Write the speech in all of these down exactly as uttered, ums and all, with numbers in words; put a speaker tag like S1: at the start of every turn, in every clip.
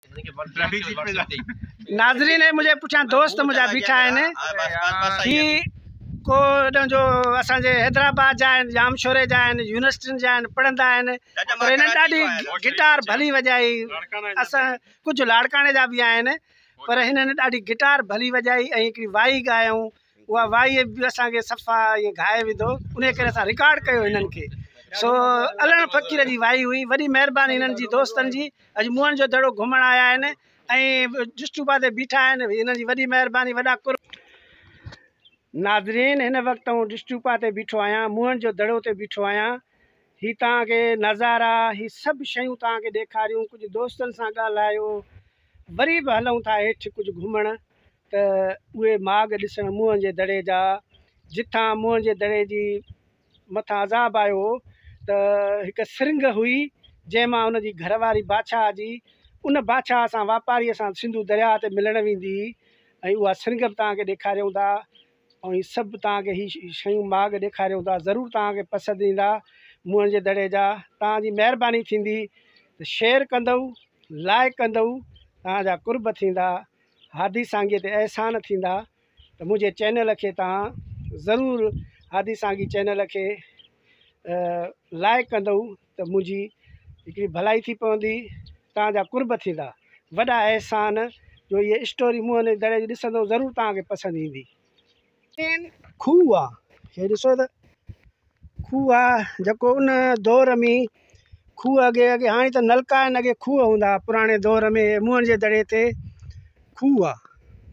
S1: नाज़रीन मुझे पुछा दोस्त मुझा बीठा आहिनि ही को जो असांजे हैदराबाद जा आहिनि जामशोरे जा आहिनि यूनिवर्सिटियुनि जा आहिनि पढ़ंदा आहिनि पर हिननि ॾाढी गिटार भली वॼाई असां कुझु लाड़काणे जा बि आहिनि पर हिननि ॾाढी गिटार भली वॼाई ऐं हिकिड़ी वाई ॻायूं उहा वाई बि असांखे सफ़ा ईअं गाए विधो उन करे असां रिकॉर्ड कयो हिननि खे सो अलण फ़क़ीर जी वाई हुई वॾी महिरबानी हिननि जी दोस्तनि जी अॼु मुअण जो दड़ो घुमण आया आहिनि ऐं जुस्टूबा ते बीठा आहिनि हिननि जी वॾी महिरबानी वॾा कुर नाज़रीन हिन वक़्तु आउं डिस्टूपा ते बीठो आहियां मुअण जो दड़ो ते बीठो आहियां ही तव्हांखे नज़ारा ही सभु शयूं तव्हांखे ॾेखारियूं कुझु दोस्तनि सां ॻाल्हायो वरी बि हलूं था हेठि कुझु घुमण त उहे माग ॾिसण मुअण जे दड़े जा जिथां मुअण जे दड़े जी मथां अज़ाब आयो त हिकु सिरिंग हुई जंहिंमां उनजी घरवारी बादशाह जी उन बादशाह सां वापारीअ सां सिंधू दरिया ते मिलण वेंदी ऐं उहा सिरिंग बि तव्हांखे ॾेखारियूं था ऐं हीअ सभु तव्हांखे ही शयूं माग ॾेखारियूं था ज़रूरु तव्हांखे पसंदि ईंदा मुअण जे दड़े जा तव्हांजी महिरबानी थींदी त शेयर कंदव लाइक कंदव तव्हांजा कुर्ब थींदा हादी सांगीअ ते अहसान थींदा त मुंहिंजे चैनल खे तव्हां ज़रूरु हादी सांगी चैनल खे लाइक कंदव त मुंहिंजी हिकिड़ी भलाई थी पवंदी तव्हांजा कुर्ब थींदा वॾा अहसान जो इहे स्टोरी मुअण जे दड़े जी ॾिसंदव ज़रूरु तव्हांखे पसंदि ईंदी खूह आहे हे ॾिसो त खूह आहे जेको उन दौर में खूह अॻे अॻे हाणे त नलका आहिनि अॻे खूह हूंदा पुराणे दौर में मुअण जे दड़े ते खूह आहे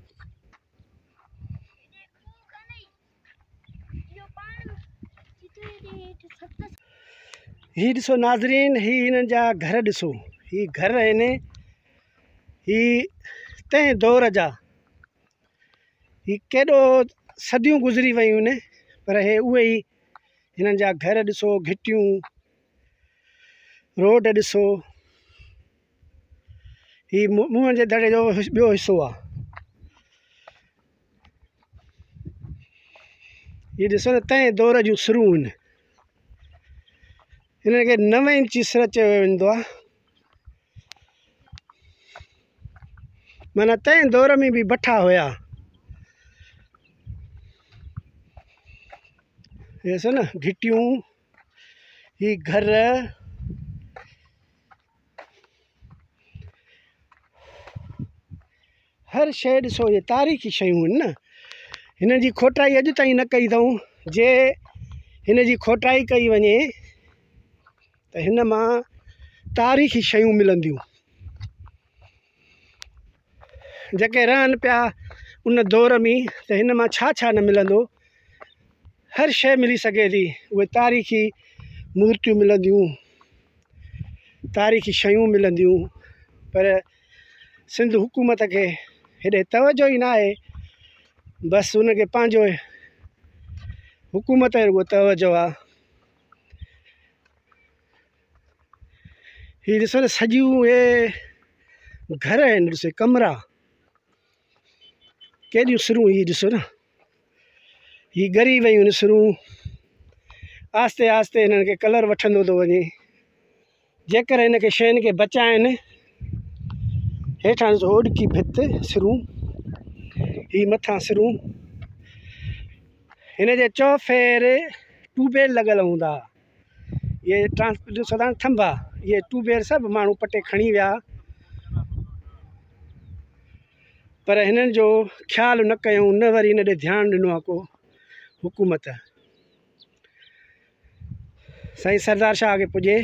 S1: ही ॾिसो नाज़रीन ही हिननि जा घर ॾिसो ही घर आहिनि ही तंहिं दौर जा ही केॾो सदियूं गुज़री वियूं आहिनि पर हे उहे ई हिननि जा घर ॾिसो घिटियूं रोड ॾिसो ही मुअण जे दड़े जो ॿियो हिसो आहे ही ॾिसो न तंहिं दौर जूं सिरूं आहिनि हिननि खे नव इंची सिर चयो वेंदो आहे माना तंहिं दौर में बि भठा हुया ॾिसो न घिटियूं ही घर हर शइ ॾिसो इहे तारीख़ी शयूं आहिनि न हिन जी खोटाई अॼु ताईं न कई अथऊं जे हिन जी खोटाई कई वञे त हिन मां तारीख़ी शयूं मिलंदियूं जेके रहनि पिया उन दौर में त हिन मां छा छा न मिलंदो हर शइ मिली सघे थी उहे तारीख़ी मूर्तियूं मिलंदियूं तारीख़ी शयूं मिलंदियूं पर सिंध हुकूमत खे हेॾे तवजो ई न आहे बसि उनखे पंहिंजो हुकूमत जो उहो तवजो आहे हीअ ॾिसो न सॼियूं उहे घर आहिनि ॾिसो कमरा केॾियूं सिरूं हीअ ॾिसो न हीअ ॻरी वियूं आहिनि सिरूं आहिस्ते आहिस्ते हिननि खे कलर वठंदो थो वञे जेकर हिन खे शयुनि खे बचाइनि हेठां ॾिसो होॾकी भित सिरूं ही मथां सिरूं हिन जे चौफेर ट्यूबवेल लॻल हूंदा इहे ट्रांस ॾिसो था थंभा इहे ट्यूबवेल सभु माण्हू पटे खणी विया पर हिननि जो ख़्यालु न कयूं न वरी हिन ॾे ध्यानु ॾिनो आहे को हुकूमत साईं सरदार शाह खे पुॼे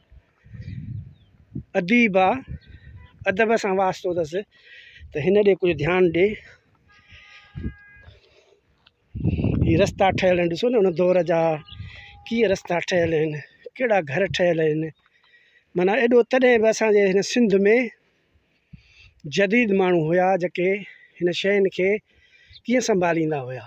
S1: अदीब आहे अदब सां वास्तो अथसि त हिन ॾे कुझु ध्यानु ॾे हीअ रस्ता ठहियल आहिनि ॾिसो न हुन दौर जा कीअं रस्ता ठहियल आहिनि कहिड़ा घर ठहियल आहिनि माना एॾो तॾहिं बि असांजे हिन सिंध में जदीद माण्हू हुया जेके हिन शयुनि खे कीअं संभालींदा हुया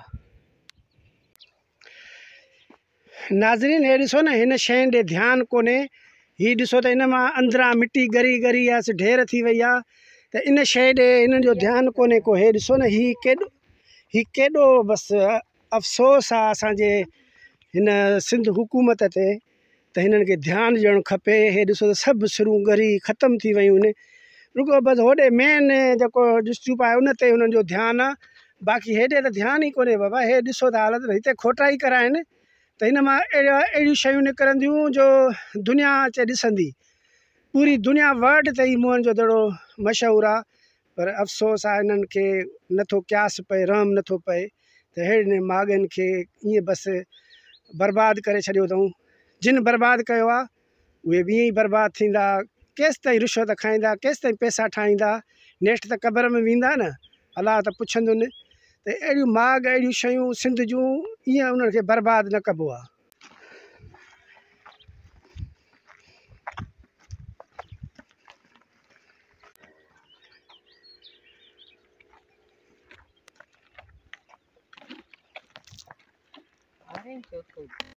S1: नाज़रीन हे ॾिसो न हिन शयुनि ॾे ध्यानु कोन्हे हीअ ॾिसो त हिन मां अंदरां मिटी ॻरी ॻरी आहे ढेर थी वई आहे त इन शइ ॾे हिननि जो ध्यानु कोन्हे को हे ॾिसो न हीअ केॾो हीअ केॾो बसि अफ़सोस आहे असांजे हिन सिंध हुकूमत ते त हिननि खे ध्यानु ॾियणु खपे हे ॾिसो त सभु सिरूं ॻरी ख़तमु थी वियूं आहिनि रुगो बसि होॾे मेन जेको स्तूप आहे उन ते उन्हनि जो ध्यानु आहे। बाक़ी हेॾे त ध्यानु ई कोन्हे बाबा। हे ॾिसो था हालत हिते खोटा ई कराइनि त हिन मां अहिड़ा अहिड़ियूं शयूं निकिरंदियूं जो दुनिया अचे ॾिसंदी। पूरी दुनिया वर्ल्ड ते ई मुअनि जो दड़ो मशहूरु आहे। पर अफ़सोस आहे इन्हनि खे नथो क्यास पए, रहम नथो पए त अहिड़े माॻनि खे ईअं बसि बर्बादु करे छॾियो अथऊं। जिन बर्बादु कयो आहे उहे बि ईअं ई बर्बादु थींदा। केसि ताईं रिश्वत खाईंदा, केसि ताईं पैसा ठाहींदा, नेठि त क़बर में वेंदा न, अलाह त पुछंदुनि। त अहिड़ियूं माॻ अहिड़ियूं शयूं सिंध जूं ईअं उन्हनि खे बर्बादु न कबो आहे।
S2: Orange or food?